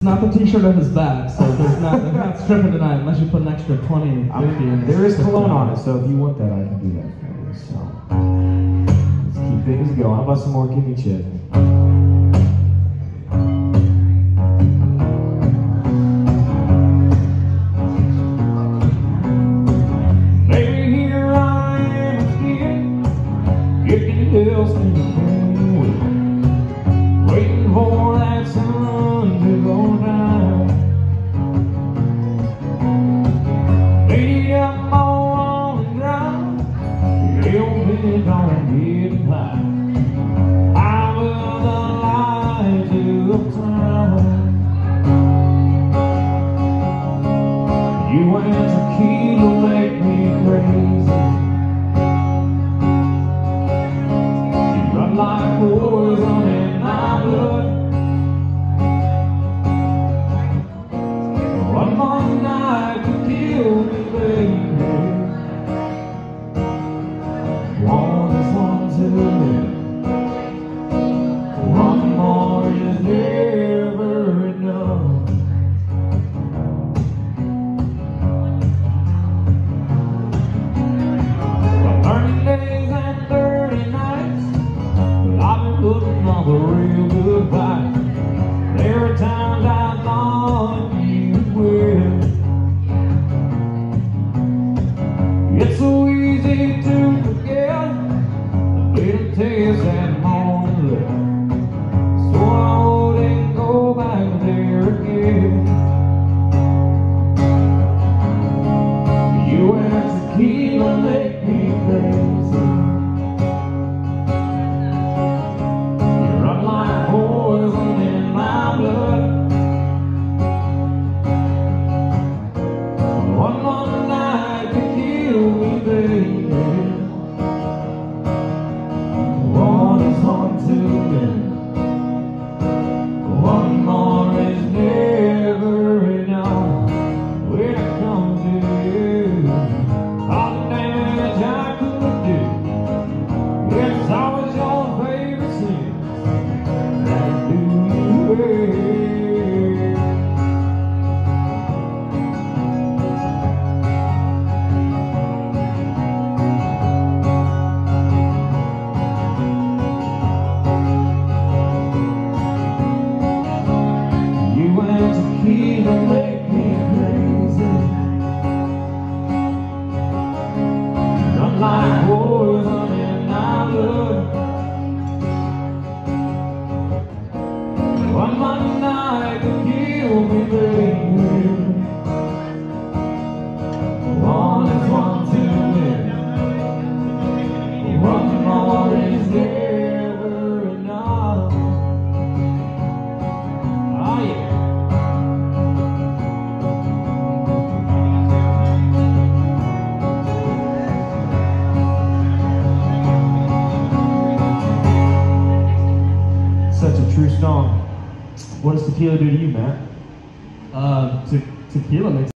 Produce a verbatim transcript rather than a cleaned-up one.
not the t-shirt on his back, so there's not, they're not stripping tonight unless you put an extra twenty, fifty in. There is cologne on it, so if you want that, I can do that for you. So let's keep things going. How about some more Kimmy Chip? Hills in the wind, waiting for that sun to go down. Lay up on the ground, your bed don't get high. I will the light of town. You and tequila make me crazy. Like poison in my blood. One more night to kill me, baby. One is one too many. One more is never enough. For thirty days and thirty nights, I've been putting on the real good fight. There are times I thought you would. It's so easy to forget the bitter taste that morning left. So I wouldn't go back there again. You and tequila make me crazy. Poison in my blood. One more night to kill me, baby. One is one too many. One more is never enough. When it comes to you, all the damage I could do, it's always your favorite sin. You and tequila make me crazy. Not like poison in my blood. One more night to kill me, baby. One is one too many. One more is never enough. Oh yeah. Such a true song. What does tequila do to you, Matt? Uh, te- tequila makes